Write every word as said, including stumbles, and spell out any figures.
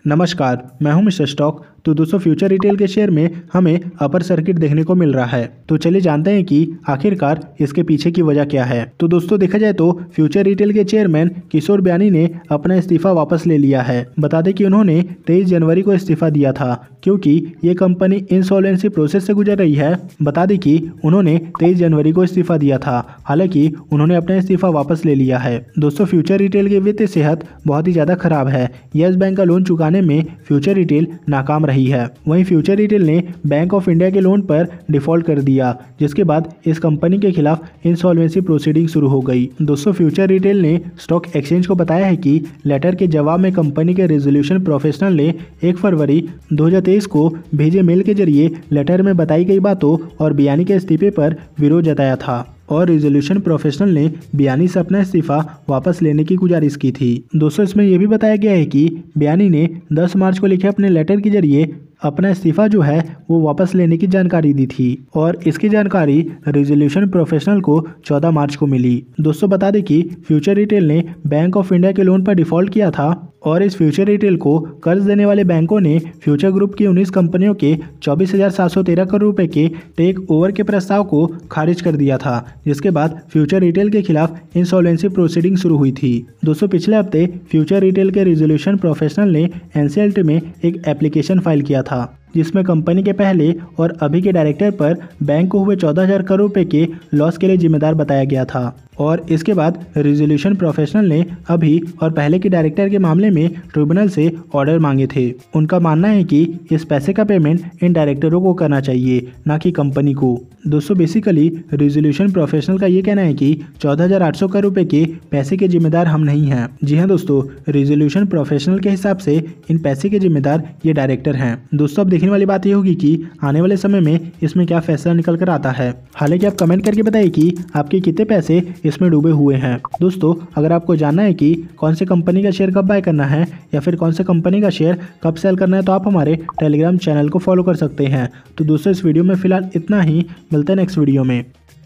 नमस्कार, मैं हूं मिस्टर स्टॉक। तो दोस्तों फ्यूचर रिटेल के शेयर में हमें अपर सर्किट देखने को मिल रहा है। तो चलिए जानते हैं कि आखिरकार इसके पीछे की वजह क्या है। तो दोस्तों देखा जाए तो फ्यूचर रिटेल के चेयरमैन किशोर बियानी ने अपना इस्तीफा वापस ले लिया है। बता दें कि उन्होंने तेईस जनवरी को इस्तीफा दिया था क्योंकि ये कंपनी इंसॉल्वेंसी प्रोसेस से गुजर रही है। बता दें कि उन्होंने तेईस जनवरी को इस्तीफा दिया था, हालांकि उन्होंने अपना इस्तीफा वापस ले लिया है। दोस्तों फ्यूचर रिटेल की वित्तीय सेहत बहुत ही ज्यादा खराब है। यस बैंक का लोन चुकाने में फ्यूचर रिटेल नाकाम रही है। वहीं फ्यूचर रिटेल ने बैंक ऑफ इंडिया के लोन पर डिफॉल्ट कर दिया, जिसके बाद इस कंपनी के खिलाफ इंसॉल्वेंसी प्रोसीडिंग शुरू हो गई। दोस्तों फ्यूचर रिटेल ने स्टॉक एक्सचेंज को बताया है कि लेटर के जवाब में कंपनी के रेजोल्यूशन प्रोफेशनल ने एक फरवरी दो हज़ार तेईस को भेजे मेल के जरिए लेटर में बताई गई बातों और बियानी के इस्तीफे पर विरोध जताया था और रेजोल्यूशन प्रोफेशनल ने बियानी से अपना इस्तीफा वापस लेने की गुजारिश की थी। दोस्तों इसमें यह भी बताया गया है कि बियानी ने दस मार्च को लिखे अपने लेटर के जरिए अपना इस्तीफा जो है वो वापस लेने की जानकारी दी थी और इसकी जानकारी रेजोल्यूशन प्रोफेशनल को चौदह मार्च को मिली। दोस्तों बता दें कि फ्यूचर रिटेल ने बैंक ऑफ इंडिया के लोन पर डिफॉल्ट किया था और इस फ्यूचर रिटेल को कर्ज देने वाले बैंकों ने फ्यूचर ग्रुप की उन्नीस कंपनियों के चौबीस हजार सात सौ तेरह करोड़ रुपए के टेक ओवर के प्रस्ताव को खारिज कर दिया था, जिसके बाद फ्यूचर रिटेल के खिलाफ इंसॉल्वेंसी प्रोसीडिंग शुरू हुई थी। दोस्तों पिछले हफ्ते फ्यूचर रिटेल के रेजोल्यूशन प्रोफेशनल ने एनसीएलटी में एक एप्लीकेशन फाइल किया था जिसमें कंपनी के पहले और अभी के डायरेक्टर पर बैंक को हुए चौदह हजार करोड़ रुपए के लॉस के लिए जिम्मेदार बताया गया था और इसके बाद रेजोल्यूशन प्रोफेशनल ने अभी और पहले के डायरेक्टर के मामले में ट्रिब्यूनल से ऑर्डर मांगे थे। उनका मानना है कि इस पैसे का पेमेंट इन डायरेक्टरों को करना चाहिए, ना कि कंपनी को। दोस्तों बेसिकली रेजोल्यूशन प्रोफेशनल का ये कहना है कि चौदह हजार आठ सौ करोड़ रुपए के पैसे के जिम्मेदार हम नहीं हैं। जी हाँ दोस्तों, रेजोल्यूशन प्रोफेशनल के हिसाब से इन पैसे के जिम्मेदार ये डायरेक्टर हैं। दोस्तों अब देखने वाली बात ये होगी कि आने वाले समय में इसमें क्या फैसला निकल कर आता है। हालांकि आप कमेंट करके बताइए कि आपके कितने पैसे इसमें डूबे हुए हैं। दोस्तों अगर आपको जानना है कि कौन से कंपनी का शेयर कब बाय करना है या फिर कौन से कंपनी का शेयर कब सेल करना है, तो आप हमारे टेलीग्राम चैनल को फॉलो कर सकते हैं। तो दोस्तों इस वीडियो में फिलहाल इतना ही, मिलते हैं नेक्स्ट वीडियो में।